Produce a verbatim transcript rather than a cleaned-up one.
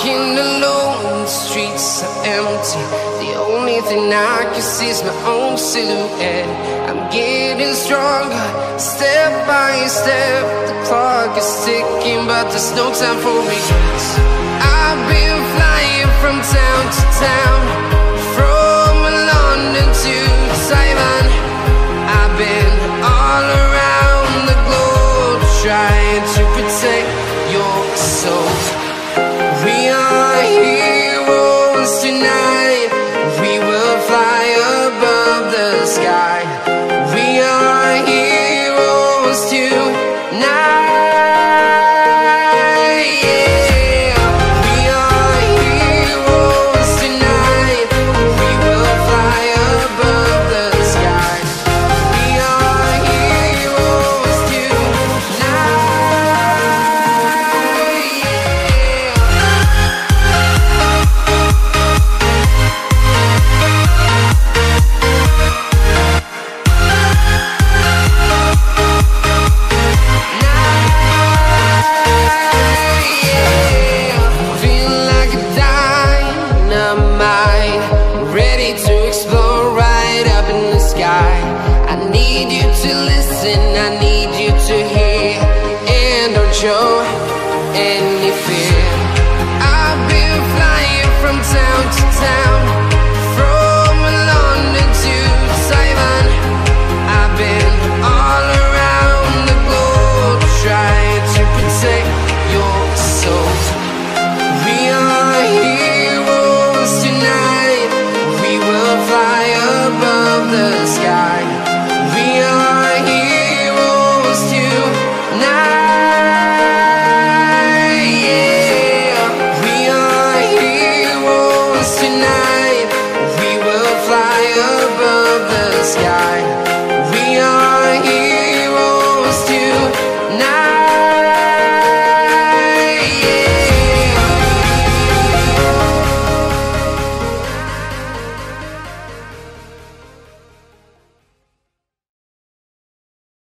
Walking alone, the streets are empty. The only thing I can see is my own silhouette. I'm getting stronger, step by step. The clock is ticking, but there's no time for regrets. I've been flying from town to town, from London to Taiwan. I've been all around the globe, trying to protect your soul. We are heroes tonight. We will fly above the sky. We are heroes tonight. Yeah. We are heroes tonight. We will fly above the sky. We are heroes tonight. I need you to listen, I need